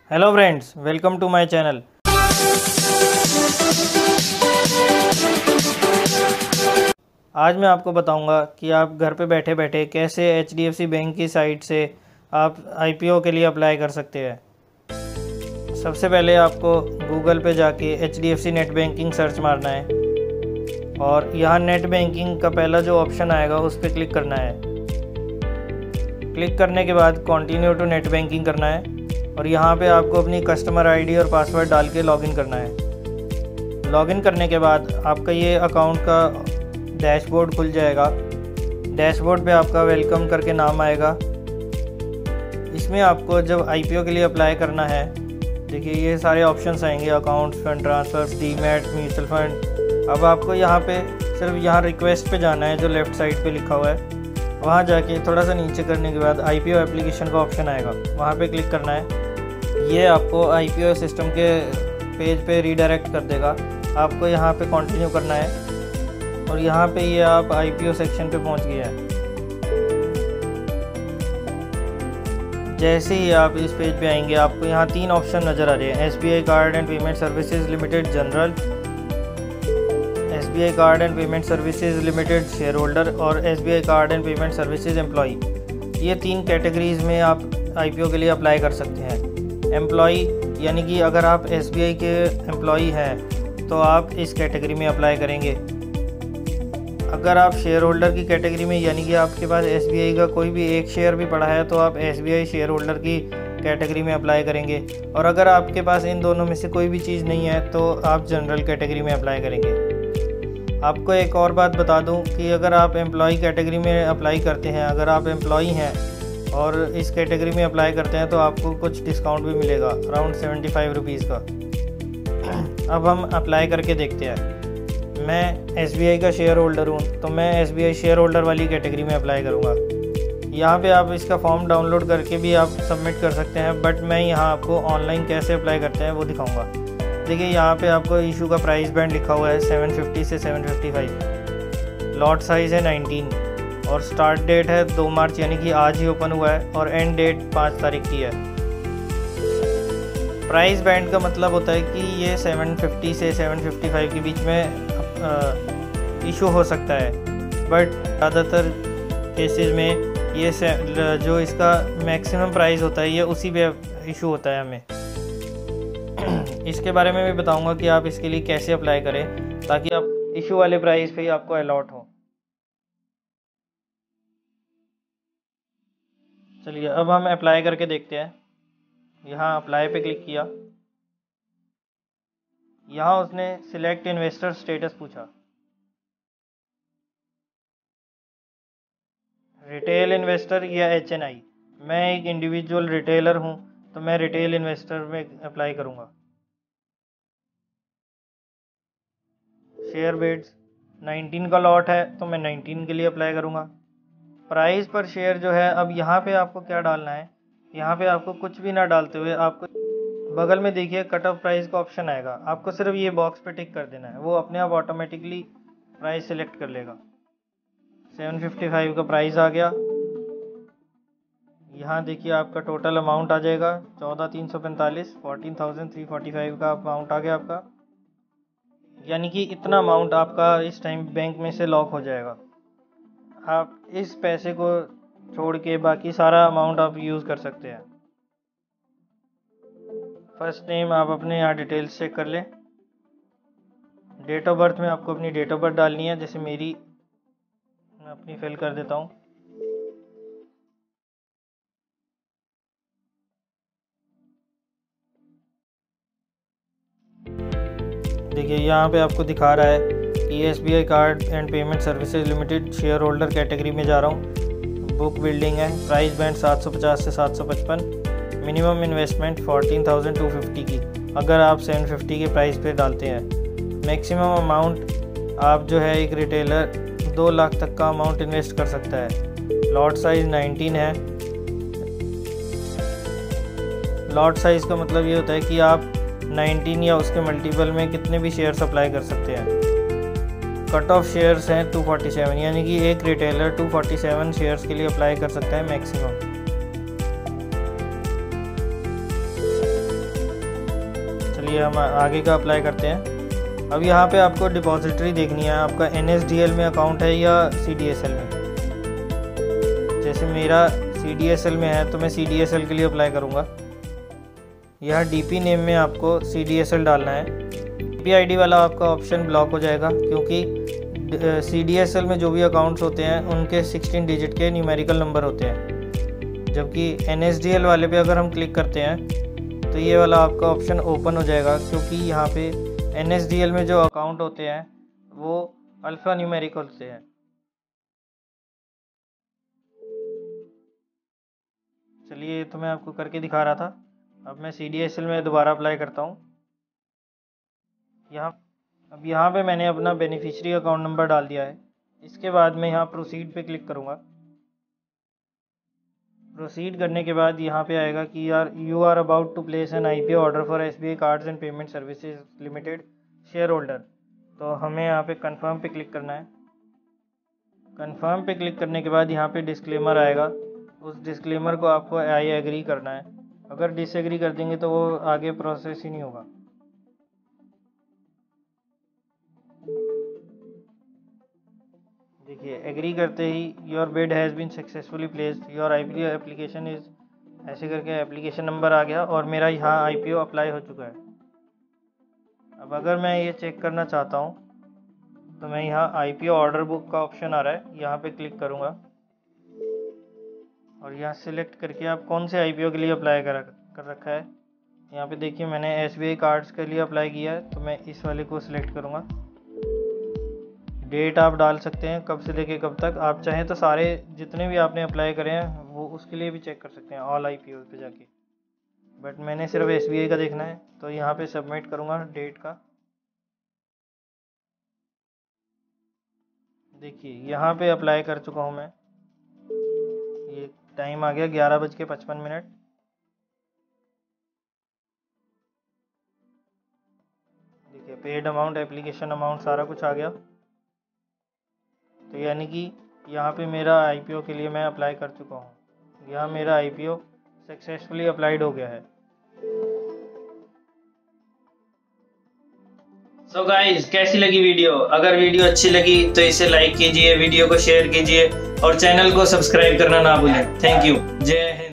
Hello friends, welcome to my channel. आज मैं आपको बताऊंगा कि आप घर पे बैठे बैठे कैसे HDFC बैंक की साइट से आप IPO के लिए अप्लाई कर सकते हैं। सबसे पहले आपको गूगल पे जाके HDFC नेट बैंकिंग सर्च मारना है और यहाँ नेट बैंकिंग का पहला जो ऑप्शन आएगा उस पर क्लिक करना है। क्लिक करने के बाद कंटिन्यू टू नेट बैंकिंग करना है और यहाँ पे आपको अपनी कस्टमर आईडी और पासवर्ड डाल के लॉगिन करना है। लॉगिन करने के बाद आपका ये अकाउंट का डैशबोर्ड खुल जाएगा। डैशबोर्ड पे आपका वेलकम करके नाम आएगा। इसमें आपको जब IPO के लिए अप्लाई करना है, देखिए ये सारे ऑप्शंस आएंगे, accounts, fund transfer, demat, mutual fund. अब आपको यहाँ पे सिर्फ यहाँ रिक्वेस्ट पे जाना है जो लेफ़्ट साइड पे लिखा हुआ है। वहाँ जाके थोड़ा सा नीचे करने के बाद IPO एप्लीकेशन का ऑप्शन आएगा, वहाँ पे क्लिक करना है। ये आपको IPO सिस्टम के पेज पे रीडायरेक्ट कर देगा। आपको यहाँ पे कंटिन्यू करना है और यहाँ पे ये आप IPO सेक्शन पे पहुँच गए हैं। जैसे ही आप इस पेज पे आएंगे आपको यहाँ 3 ऑप्शन नज़र आ रहे हैं, SBI card and payment services limited general, SBI card and payment services limited share holder और SBI card and payment services employee. ये 3 कैटेगरीज़ में आप IPO के लिए अप्लाई कर सकते हैं। एम्प्लॉई यानी कि अगर आप SBI के एम्प्लॉई हैं तो आप इस कैटेगरी में अप्लाई करेंगे। अगर आप शेयर होल्डर की कैटेगरी में यानी कि आपके पास SBI का कोई भी एक शेयर भी पड़ा है तो आप SBI शेयर होल्डर की कैटेगरी में अप्लाई करेंगे। और अगर आपके पास इन दोनों में से कोई भी चीज़ नहीं है तो आप जनरल कैटेगरी में अप्लाई करेंगे। आपको एक और बात बता दूं कि अगर आप एम्प्लॉई कैटेगरी में अप्लाई करते हैं, अगर आप एम्प्लॉई हैं और इस कैटेगरी में अप्लाई करते हैं तो आपको कुछ डिस्काउंट भी मिलेगा, अराउंड 75 रुपीज़ का। अब हम अप्लाई करके देखते हैं। मैं SBI का शेयर होल्डर हूँ तो मैं SBI शेयर होल्डर वाली कैटेगरी में अप्लाई करूँगा। यहाँ पे आप इसका फॉर्म डाउनलोड करके भी आप सबमिट कर सकते हैं, बट मैं यहाँ आपको ऑनलाइन कैसे अप्लाई करते हैं वो दिखाऊँगा। देखिए यहाँ पे आपको इशू का प्राइस बैंड लिखा हुआ है 750 से 755, लॉट साइज़ है 19 और स्टार्ट डेट है 2 मार्च यानी कि आज ही ओपन हुआ है और एंड डेट 5 तारीख की है। प्राइस बैंड का मतलब होता है कि ये 750 से 755 के बीच में इशू हो सकता है, बट ज़्यादातर केसेस में ये जो इसका मैक्सिमम प्राइस होता है ये उसी पे इशू होता है हमें। इसके बारे में भी बताऊंगा कि आप इसके लिए कैसे अप्लाई करें ताकि आप इशू वाले प्राइस पे ही आपको अलॉट हो। चलिए अब हम अप्लाई करके देखते हैं। यहाँ अप्लाई पे क्लिक किया, यहाँ उसने सिलेक्ट इन्वेस्टर स्टेटस पूछा, रिटेल इन्वेस्टर या HNI। मैं एक इंडिविजुअल रिटेलर हूँ तो मैं रिटेल इन्वेस्टर में अप्लाई करूँगा। शेयर बिड्स 19 का लॉट है तो मैं 19 के लिए अप्लाई करूँगा। प्राइस पर शेयर जो है, अब यहाँ पे आपको क्या डालना है, यहाँ पे आपको कुछ भी ना डालते हुए आपको बगल में देखिए कट ऑफ प्राइस का ऑप्शन आएगा, आपको सिर्फ ये बॉक्स पे टिक कर देना है, वो अपने आप ऑटोमेटिकली प्राइस सेलेक्ट कर लेगा। 755 का प्राइस आ गया। यहाँ देखिए आपका टोटल अमाउंट आ जाएगा 14,345, 14,345 का अमाउंट आ गया आपका, यानी कि इतना अमाउंट आपका इस टाइम बैंक में से लॉक हो जाएगा। आप इस पैसे को छोड़ के बाकी सारा अमाउंट आप यूज़ कर सकते हैं। फर्स्ट नेम आप अपने यहाँ डिटेल्स चेक कर लें। डेट ऑफ बर्थ में आपको अपनी डेट ऑफ बर्थ डालनी है, जैसे मेरी, मैं अपनी फिल कर देता हूँ। देखिए यहाँ पे आपको दिखा रहा है कि SBI card and payment services limited share holder category में जा रहा हूँ। बुक बिल्डिंग है, प्राइस बैंड 750 से 755, मिनिमम इन्वेस्टमेंट 14,250 की अगर आप 750 के प्राइस पे डालते हैं। मैक्सिमम अमाउंट आप जो है एक रिटेलर 2 लाख तक का अमाउंट इन्वेस्ट कर सकता है। लॉट साइज़ 19 है। लॉट साइज़ का मतलब ये होता है कि आप 19 या उसके मल्टीपल में कितने भी शेयर अप्लाई कर सकते हैं। कट ऑफ शेयर्स हैं 247, यानी कि एक रिटेलर 247 शेयर्स के लिए अप्लाई कर सकता है मैक्सिमम। चलिए हम आगे का अप्लाई करते हैं। अब यहाँ पे आपको डिपॉजिटरी देखनी है, आपका NSDL में अकाउंट है या CDSL में। जैसे मेरा CDSL में है तो मैं CDSL के लिए अप्लाई करूँगा। यहाँ DP नेम में आपको CDSL डालना है। DP ID वाला आपका ऑप्शन ब्लॉक हो जाएगा, क्योंकि CDSL में जो भी अकाउंट्स होते हैं उनके 16 डिजिट के न्यूमेरिकल नंबर होते हैं, जबकि NSDL वाले पे अगर हम क्लिक करते हैं तो ये वाला आपका ऑप्शन ओपन हो जाएगा, क्योंकि यहाँ पे NSDL में जो अकाउंट होते हैं वो अल्फ़ा न्यूमेरिक होते हैं। चलिए, तो मैं आपको करके दिखा रहा था। अब मैं CDSL में दोबारा अप्लाई करता हूँ। अब यहाँ पे मैंने अपना बेनिफिशियरी अकाउंट नंबर डाल दिया है। इसके बाद मैं यहाँ प्रोसीड पे क्लिक करूँगा। प्रोसीड करने के बाद यहाँ पे आएगा कि you are about to place an IPO order for SBI cards and payment services limited share holder. तो हमें यहाँ पे कंफर्म पे क्लिक करना है। कंफर्म पे क्लिक करने के बाद यहाँ पे डिस्क्लेमर आएगा, उस डिस्क्लेमर को आपको आई एग्री करना है। अगर डिसएग्री कर देंगे तो वो आगे प्रोसेस ही नहीं होगा। देखिए, एग्री करते ही your bid has been successfully placed, your IPO application is, ऐसे करके एप्लीकेशन नंबर आ गया और मेरा यहाँ IPO अप्लाई हो चुका है। अब अगर मैं ये चेक करना चाहता हूँ तो मैं यहाँ IPO ऑर्डर बुक का ऑप्शन आ रहा है, यहाँ पे क्लिक करूँगा और यहाँ सिलेक्ट करके आप कौन से IPO के लिए अप्लाई कर रखा है। यहाँ पे देखिए, मैंने SBI कार्ड्स के लिए अप्लाई किया है, तो मैं इस वाले को सिलेक्ट करूँगा। डेट आप डाल सकते हैं, कब से लेके कब तक। आप चाहें तो सारे जितने भी आपने अप्लाई करे हैं वो उसके लिए भी चेक कर सकते हैं, ऑल IPO पे जाके। बट मैंने सिर्फ SBI का देखना है, तो यहाँ पे सबमिट करूँगा डेट का। देखिए, यहाँ पे अप्लाई कर चुका हूँ मैं। ये टाइम आ गया 11:55। देखिए, पेड अमाउंट, एप्लीकेशन अमाउंट सारा कुछ आ गया। तो यानी कि यहाँ पे मेरा IPO के लिए मैं अप्लाई कर चुका हूँ। यहाँ मेरा IPO सक्सेसफुली अप्लाइड हो गया है। सो गाइस, कैसी लगी वीडियो? अगर वीडियो अच्छी लगी तो इसे लाइक कीजिए, वीडियो को शेयर कीजिए और चैनल को सब्सक्राइब करना ना भूलें। Thank you. जय हिंद।